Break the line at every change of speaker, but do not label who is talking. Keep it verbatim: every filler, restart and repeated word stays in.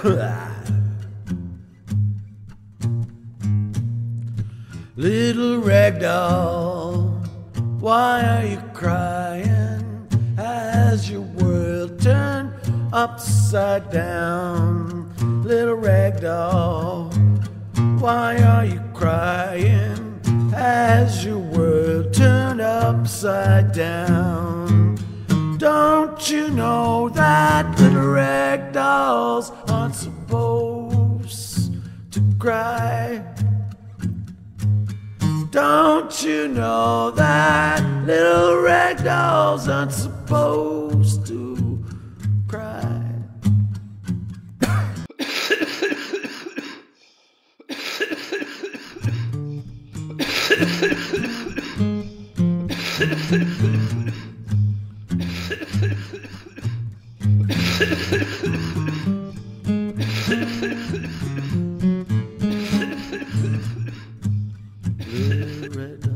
Little rag doll, why are you crying? Has your world turned upside down? Little rag doll, why are you crying? Has your world turned upside down? Don't you know that little rag dolls aren't supposed to cry? Don't you know that little rag dolls aren't supposed to cry? Little red